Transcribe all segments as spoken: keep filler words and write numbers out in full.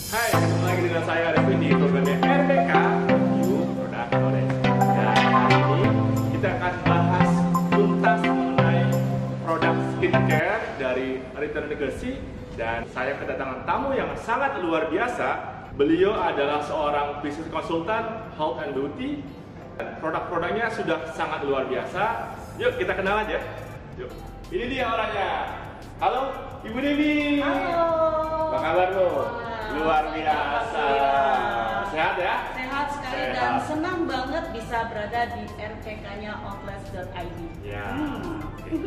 Hai, ketemu lagi dengan saya Arifin di programnya R P K You Product Knowledge. Dan hari ini kita akan bahas tuntas mengenai produk skincare dari Return Legacy. Dan saya kedatangan tamu yang sangat luar biasa. Beliau adalah seorang business konsultan health and beauty. Dan produk-produknya sudah sangat luar biasa. Yuk kita kenal aja. Yuk. Ini dia orangnya. Halo, Ibu Dewi. Halo. Apa kabar Bu? Wah, Luar biasa. Sehat ya? Sehat sekali Sehat. dan senang banget bisa berada di R P K-nya outlets dot I D. Ya. Hmm.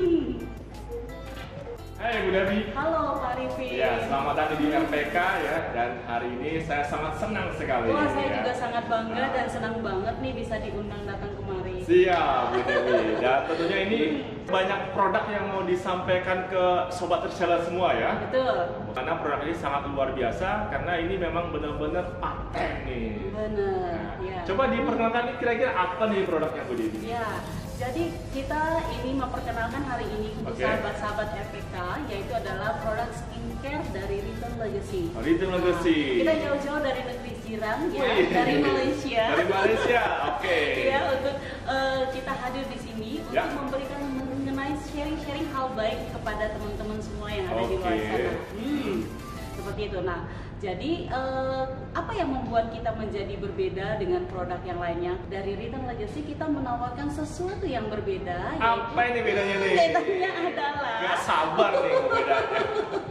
Hai Bu Dewi. Halo Pak Arifin. Ya, selamat datang di R P K ya. Dan hari ini saya sangat senang sekali. Wah, saya ya. juga sangat bangga Nah. dan senang banget nih bisa diundang datang kemari. Siap Bu Dewi. Dan tentunya ini banyak produk yang mau disampaikan ke sobat reseller semua ya. Betul. Karena produk ini sangat luar biasa karena ini memang benar-benar paten nih. Bener. Nah, Ya. coba diperkenalkan nih kira-kira apa nih produknya Bu Dewi? Ya, jadi kita ini memperkenalkan hari ini untuk Oke. sahabat-sahabat R P K, yaitu adalah produk skincare dari Return Legacy. Oh, Return Legacy. Nah, kita jauh-jauh dari negeri jiran ya, Wih. dari Malaysia. Dari Malaysia, oke. Ya, untuk eh, kita hadir di sini Ya. untuk memberikan mengenai sharing-sharing hal baik kepada teman-teman semua yang ada di luar Oke. sana. Hmm, seperti itu. Nah, jadi eh, apa yang membuat kita menjadi berbeda dengan produk yang lainnya? Dari Return Legacy kita menawarkan sesuatu yang berbeda. Apa ini bedanya nih? Bedanya adalah Gak sabar nih bedanya.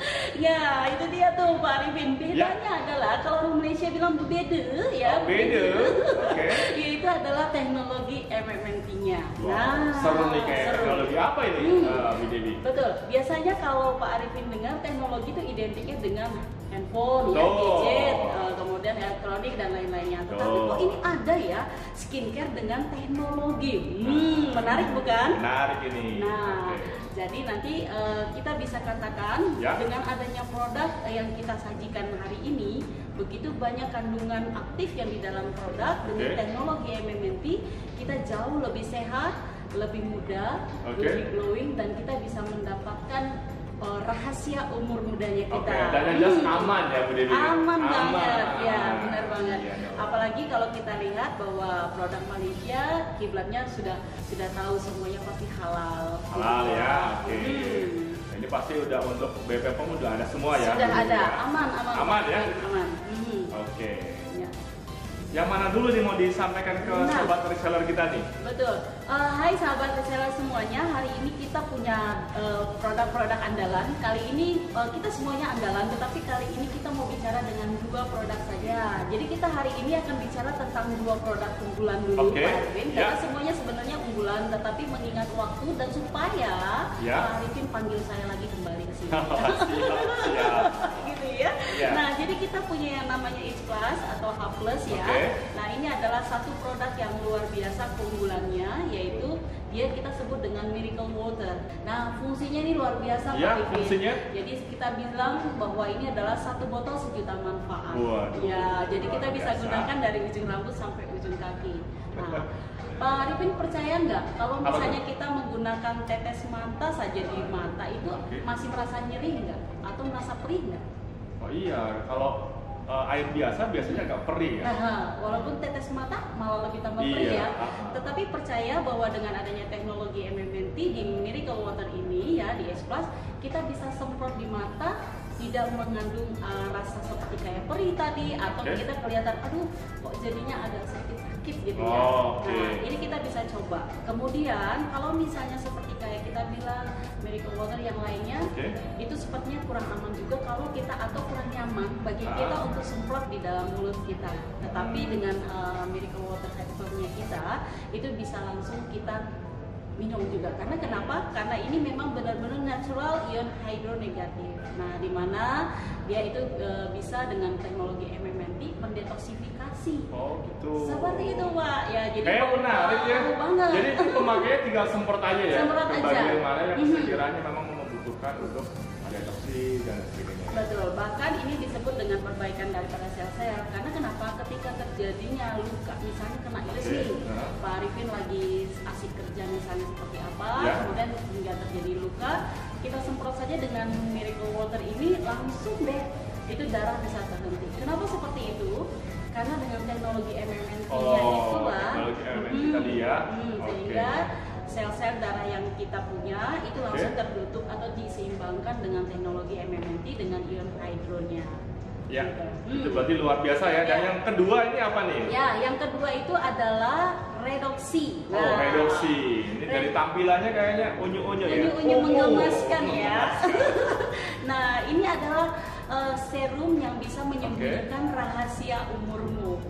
ya, itu dia tuh Pak Arifin. Bedanya Ya. adalah kalau orang Malaysia bilang beda ya. Oh, beda. Oke. Yaitu adalah teknologi M M N T-nya. Wow, seru nih kayak seru. teknologi apa ini, Hmm. uh, Bu Dewi? Betul. Biasanya kalau Pak Arifin dengar teknologi itu identiknya dengan handphone, ya, Tuh. gadget, uh, kemudian elektronik dan lain-lainnya. Tetapi Tuh. kok ini ada ya skincare dengan teknologi. Hmm, menarik bukan? Menarik ini. Nah, Oke. jadi nanti uh, kita bisa katakan Ya. dengan adanya produk yang kita sajikan hari ini, begitu banyak kandungan aktif yang di dalam produk dengan Oke. teknologi M M N T, kita jauh lebih sehat, lebih muda, Oke. lebih glowing, dan kita bisa mendapatkan uh, rahasia umur mudanya kita. Oke, dan yang jelas Hmm. aman ya Bu Dewi? Aman, banget, ya benar banget. Iya, iya. Apalagi kalau kita lihat bahwa produk Malaysia kiblatnya sudah sudah tahu semuanya pasti halal. Halal ya, oke. Hmm. Ini pasti udah untuk B P P O M udah ada semua ya? Sudah Bu Dewi, ada, ya? aman, aman. Aman ya? Aman. Hmm. Oke. Ya. Yang mana dulu nih mau disampaikan ke Nah. sobat reseller kita nih? Betul. Eh, hai sahabat reseller semuanya, hari ini kita punya eh, produk-produk andalan. Kali ini eh, kita semuanya andalan, tetapi kali ini kita mau bicara dengan dua produk saja. Jadi kita hari ini akan bicara tentang dua produk unggulan dulu, Oke, Pak Arifin. ya. Karena semuanya sebenarnya unggulan, tetapi mengingat waktu dan supaya Ya. Pak Arifin panggil saya lagi kembali ke sini. Siap, siap. Gitu ya. Ya. Nah, jadi kita punya yang namanya H Plus atau H Plus ya. Oke. Nah, ini adalah satu produk yang luar biasa keunggulannya, yaitu dia kita sebut dengan Miracle Water. Nah, fungsinya ini luar biasa, Ya, Pak Arifin. fungsinya? Jadi kita bilang bahwa ini adalah satu botol sejuta manfaat. Waduh, Ya, jadi kita luar bisa biasa. gunakan dari ujung rambut sampai ujung kaki. Nah, Pak Arifin percaya nggak kalau Apa misalnya tuh? kita menggunakan tetes mata saja di mata itu Oke. masih merasa nyeri nggak? Atau merasa perih nggak? Oh iya, kalau uh, air biasa biasanya agak perih ya? Nah, walaupun tetes mata malah lebih tambah Iya, perih ya. ah. Tetapi percaya bahwa dengan adanya teknologi M M N T di Miracle Water ini ya, di S Plus, kita bisa semprot di mata, tidak mengandung uh, rasa seperti kayak perih tadi, atau Oke. kita kelihatan aduh kok jadinya agak sakit-sakit gitu ya. Oh, oke. Nah, ini kita bisa coba. Kemudian kalau misalnya seperti kayak kita bilang Miracle Water yang lainnya, Oke. itu sepertinya kurang aman juga kalau kita atau kurang nyaman bagi Ah. kita untuk semprot di dalam mulut kita. Tetapi dengan uh, Miracle Water Hypernya kita itu bisa langsung kita minum juga. Karena kenapa? Karena ini memang benar-benar natural ion hydronegatif. Nah, di mana dia itu uh, bisa dengan teknologi M M N T mendetoksifikasi. Oh gitu. Seperti itu, Pak. Ya, jadi Kayak menarik ya. wow banget. Jadi itu pemakainya tinggal semprot aja ya. Semprot ke aja. bagian mana yang Mhm. sekiranya memang membutuhkan untuk ada toksi dan sebagainya. Betul, bahkan ini disebut dengan perbaikan daripada sel-sel. Karena kenapa? Ketika terjadinya luka, misalnya kena iris Oke, nih, nah. Pak Arifin lagi asik kerja misalnya seperti apa, Ya. kemudian hingga terjadi luka, kita semprot saja dengan Miracle Water ini langsung deh itu darah bisa terhenti. Kenapa seperti itu? Karena dengan teknologi M M N T-nya Oh, itulah, teknologi M M N T hmm, tadi ya. hmm, Oke. sehingga sel-sel darah yang kita punya itu langsung Oke. tertutup atau diseimbangkan dengan teknologi M M N T dengan ion hydronya. Ya, Gitu. itu berarti luar biasa ya. Dan Ya. yang kedua ini apa nih? Ya, yang kedua itu adalah redoksi. Oh, Nah, redoksi. Ini red- dari tampilannya kayaknya unyu-unyu ya. unyu-unyu Oh, mengemaskan ya. mengemaskan. Nah, ini adalah uh, serum yang bisa menyembunyikan rahasia umurmu.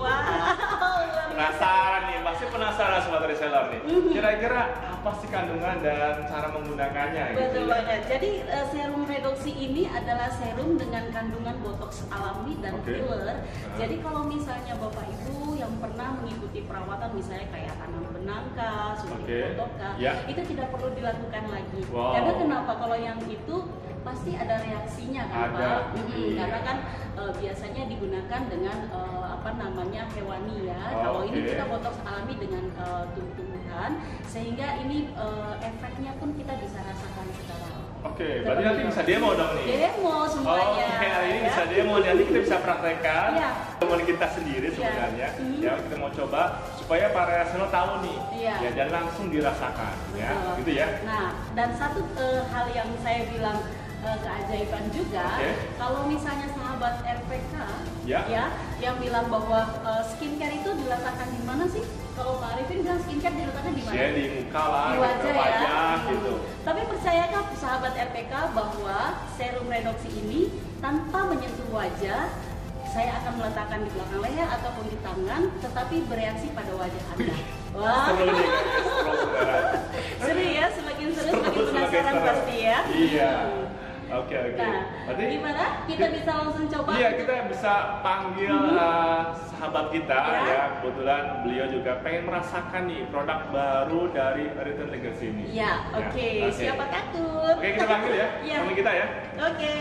Wow. Penasaran nih, pasti penasaran sobat reseller nih. Mhm. Kira-kira apa sih kandungan dan cara menggunakannya gitu Betul ya? banget. Jadi uh, serum redoksi ini adalah serum dengan kandungan botox alami dan Oke. filler. Nah. Jadi kalau misalnya Bapak Ibu yang pernah mengikuti perawatan misalnya kayak tanam benangka, suntik Oke. botoka, Ya. itu tidak perlu dilakukan lagi. Wow. Karena kenapa? Kalau yang itu pasti ada reaksinya kan Ada, Pak? Mm-mm, iya. Karena kan uh, biasanya digunakan dengan uh, apa namanya hewani ya. Oh, Kalau ini oke. kita botox alami dengan uh, tumbuh-tumbuhan, sehingga ini uh, efeknya pun kita bisa rasakan sekarang. Oke, berarti nanti bisa demo dong nih. Demo Oh, semuanya. oke, hari ini ya. bisa demo, nanti kita bisa praktekkan Iya. teman kita sendiri sebenarnya. Mhm. Ya, kita mau coba supaya para reseller tahu nih, Iya. ya, dan langsung dirasakan, ya, Betul. gitu ya. Nah, dan satu uh, hal yang saya bilang uh, keajaiban juga, Oke. kalau misalnya sahabat R P K Ya. yang bilang bahwa uh, skincare itu diletakkan di mana sih? Kalau Pak Arifin bilang skincare diletakkan di mana? Ya, di muka lah, Di di wajah, wajah, ya. gitu. Hmm. Tapi percayakah sahabat R P K bahwa serum redoksi ini tanpa menyentuh wajah, saya akan meletakkan di belakang leher ataupun di tangan, tetapi bereaksi pada wajah Anda. Wah, Seru nih, guys, seru beneran. seru ya, semakin seru, Seru, semakin semakin penasaran seru. pasti ya. Iya. Hmm. Oke, oke. Nah, Berarti gimana? Kita bisa langsung coba? Iya, kita bisa panggil uh, sahabat kita Ya. ya. Kebetulan beliau juga pengen merasakan nih produk baru dari Return Legacy ini. Ya, oke. Siapa takut? Oke, kita panggil ya. Iya. Panggil kita ya. Oke.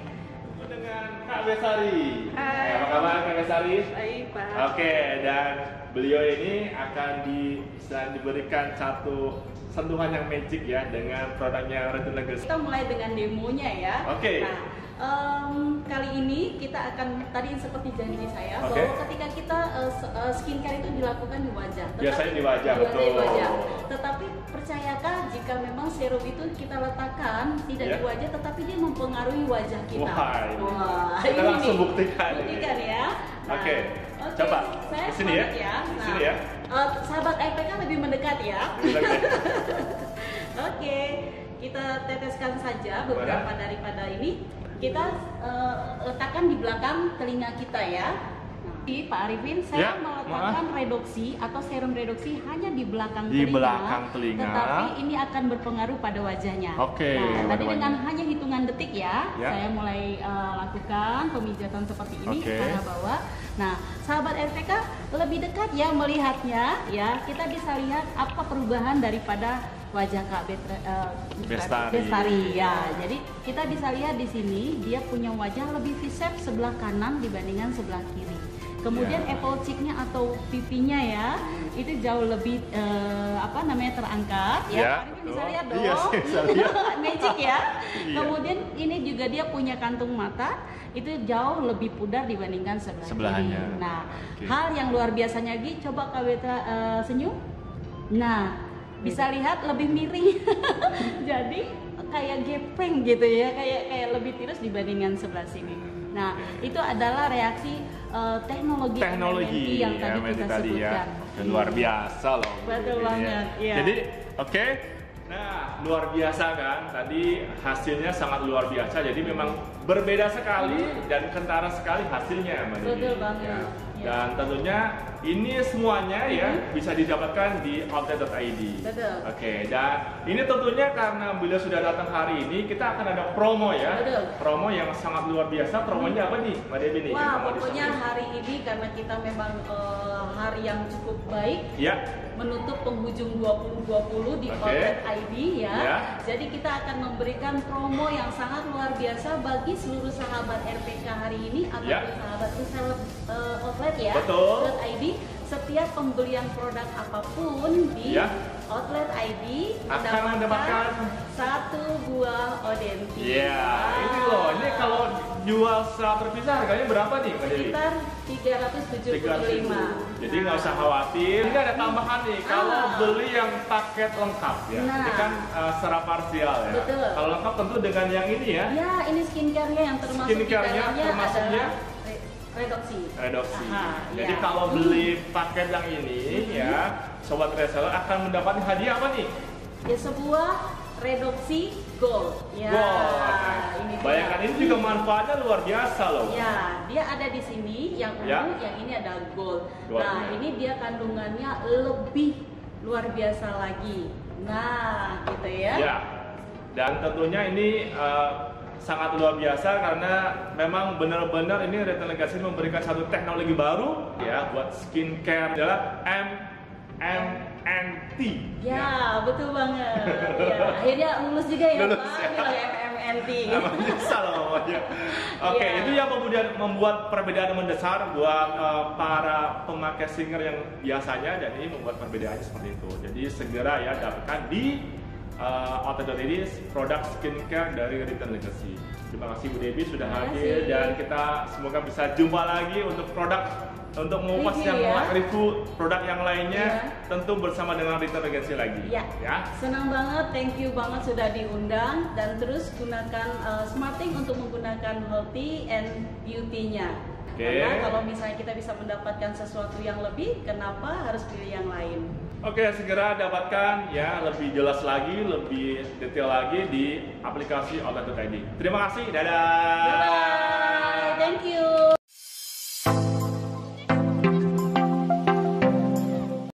Dengan Kak Besari. Hai. Apa kabar Kak Besari? Baik, Pak. Oke, dan beliau ini akan di, bisa diberikan satu sentuhan yang magic ya dengan produknya Return Legacy. Kita mulai dengan demonya ya. Oke. Nah, em, kali ini kita akan tadi seperti janji saya Oke. bahwa ketika kita eh, se- eh, skincare itu dilakukan di wajah. Tetapi- Biasanya di wajah, Biasanya di betul. wajah. Tetapi percayakah jika memang serum itu kita letakkan tidak Ya. di wajah, tetapi dia mempengaruhi wajah kita. Wah, ini. Wah, Kita ini langsung nih. buktikan ini. Buktikan ya. Nah, Oke. oke, Coba. Saya Di sini ya. pamit ya. Di Nah, sini ya. eh, sahabat R P K lebih mendekat ya. Oke, kita teteskan saja beberapa Mana? daripada ini. Kita eh, letakkan di belakang telinga kita ya. Nah, Pak Arifin, saya Ya, meletakkan redoksi atau serum redoksi hanya di belakang Di telinga. belakang telinga. Tetapi ini akan berpengaruh pada wajahnya. Oke, Nah, pada tadi dengan wajah. hanya hitungan detik ya, Ya. saya mulai eh, lakukan pemijatan seperti ini Oke. ke arah bawah. Nah, sahabat R P K lebih dekat ya melihatnya ya. Kita bisa lihat apa perubahan daripada wajah Kak Betra- eh, Bestari. Bestari ya. Jadi kita bisa lihat di sini dia punya wajah lebih V-shape sebelah kanan dibandingkan sebelah kiri. Kemudian Ya. apple cheeknya atau pipinya ya itu jauh lebih eh, apa namanya terangkat ya. Ya, Pak Arifin bisa betul. lihat dong. Iya sih, bisa lihat. Magic ya. Iya. Kemudian ini juga dia punya kantung mata itu jauh lebih pudar dibandingkan sebelah Sebelahnya. kiri. Nah, Oke. hal yang luar biasanya lagi coba Kak Betra eh, senyum. Nah, bisa lihat lebih miring. Jadi kayak gepreng gitu ya, kayak kayak lebih tirus dibandingkan sebelah sini. Nah, itu adalah reaksi eh, teknologi, Teknologi M M N T yang tadi M M N T kita tadi ya. sebutkan. Dan luar biasa loh. Betul ini ya. banget, iya. Jadi, oke. Nah, luar biasa kan? Tadi hasilnya sangat luar biasa. Jadi memang berbeda sekali dan kentara sekali hasilnya, Mbak Dewi. Betul banget, Ya. ya. Dan tentunya ini semuanya ya Mhm. bisa didapatkan di outlet dot I D. Betul. Oke, dan ini tentunya karena beliau sudah datang hari ini, kita akan ada promo ya. Betul. Promo yang sangat luar biasa. Promonya apa nih, Mbak Dewi nih? yang Wah, mau pokoknya disampaikan? hari ini karena kita memang eh, hari yang cukup baik Ya. menutup penghujung dua ribu dua puluh di Oke. outlet I D ya. Ya. Jadi kita akan memberikan promo yang sangat luar biasa bagi seluruh sahabat R P K hari ini ataupun Ya. sahabat reseller eh, outlet ya. Betul. outlet I D. setiap pembelian produk apapun di Ya. Outlet I D Akan mendapatkan satu buah Audenti. Iya, Wow. ini loh. Ini kalau jual secara terpisah harganya berapa nih, Mbak Dewi? Sekitar tiga ratus tujuh puluh lima. Jadi nggak usah khawatir. Ini ada tambahan nih. Kalau Ah. beli yang paket lengkap ya, Nah. ini kan uh, secara parsial ya. Betul. Kalau lengkap tentu dengan yang ini ya, Ya, ini skincare-nya yang termasuk di Skincare-nya dalamnya termasuknya adalah re- redoksi. redoksi. Aha, Jadi ya. kalau beli paket yang ini ya, sobat reseller akan mendapatkan hadiah apa nih? Ya, sebuah redoksi gold. Ya, Wow. ini dia. Bayangkan ini juga manfaatnya luar biasa loh. Ya, dia ada di sini yang ungu, Ya. yang ini ada gold. Gold, Nah, ya. ini dia kandungannya lebih luar biasa lagi. Nah, gitu ya. Ya. Dan tentunya ini uh, sangat luar biasa karena memang benar-benar ini Retail Legacy memberikan satu teknologi baru ya buat skincare adalah M M N T. Ya, betul banget. Ya, akhirnya lulus juga ya, Lulus, Pak. ya. Bilang M M N T. Emang bisa loh ngomongnya. Oke, Iya. itu yang kemudian membuat perbedaan mendasar buat uh, para pemakai skincare yang biasanya, dan ini membuat perbedaannya seperti itu. Jadi segera ya dapatkan di uh, Outlet ini produk skincare dari Retail Legacy. Terima kasih Bu Devi sudah Terima hadir, kasih. dan kita semoga bisa jumpa lagi untuk produk untuk mengupas Review yang ya. review produk yang lainnya, Iya. tentu bersama dengan Retail Legacy lagi. Ya. Ya. Senang banget, thank you banget sudah diundang, dan terus gunakan uh, Smarting untuk menggunakan healthy and beauty-nya. Oke. Karena kalau misalnya kita bisa mendapatkan sesuatu yang lebih, kenapa harus pilih yang lain? Oke, segera dapatkan ya lebih jelas lagi, lebih detail lagi di aplikasi Outlet dot I D. Terima kasih, dadah. Bye bye, thank you.